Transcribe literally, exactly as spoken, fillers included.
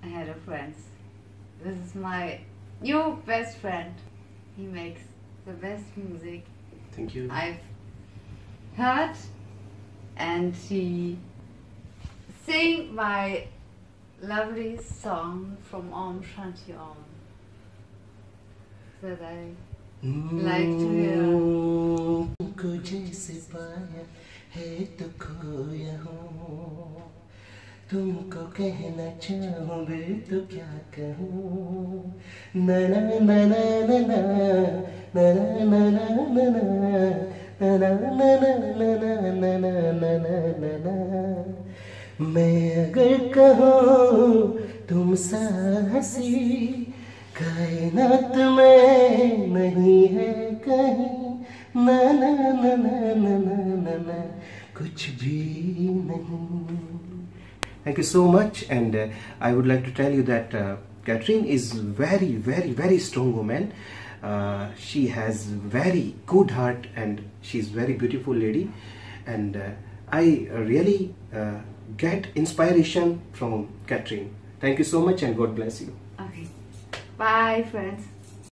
Hello friends, this is my new best friend. He makes the best music. Thank you. I've heard, and he sing my lovely song from Om Shanti Om that I like to hear. तुमको जैसे पाया है तो खोया हूँ, तुमको कहना चाहूँ भी तो क्या कहूँ, ना ना ना ना ना ना ना ना ना ना ना ना ना ना ना। मैं अगर कहूँ तुम सा हंसी कायनात में नहीं है कहीं, ना ना ना ना ना ना ना कुछ भी नहीं. Thank you so much, and uh, I would like to tell you that uh, Katrin is very very very strong woman. Uh, she has very good heart and she is very beautiful lady, and uh, I really uh, get inspiration from Katrin. Thank you so much and God bless you. Okay, bye friends.